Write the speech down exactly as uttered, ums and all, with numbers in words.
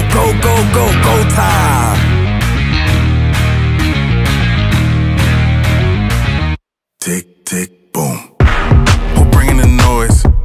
Go, go, go, go time. Tick, tick, boom. Who bringing the noise?